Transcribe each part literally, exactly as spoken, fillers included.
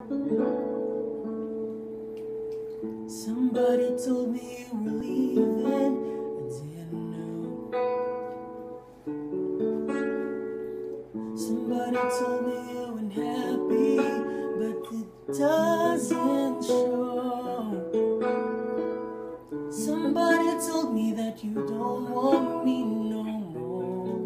Somebody told me you were leaving, I didn't know. Somebody told me you weren't happy, but it doesn't show. Somebody told me that you don't want me no more.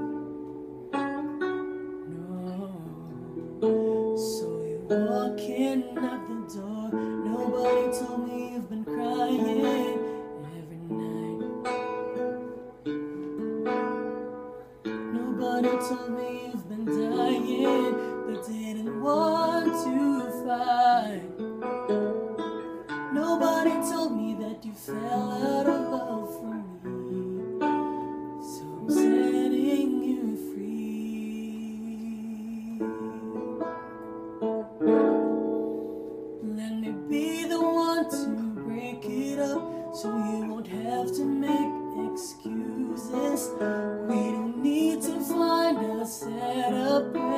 No. So you're walking out the door. Nobody told me you've been crying every night. Nobody told me you've been dying, but didn't want to fight. Nobody told me that you fell out of love for me. So I'm setting you free. Let me be the one to break it up, so you won't have to make excuses. We don't need to find a setup.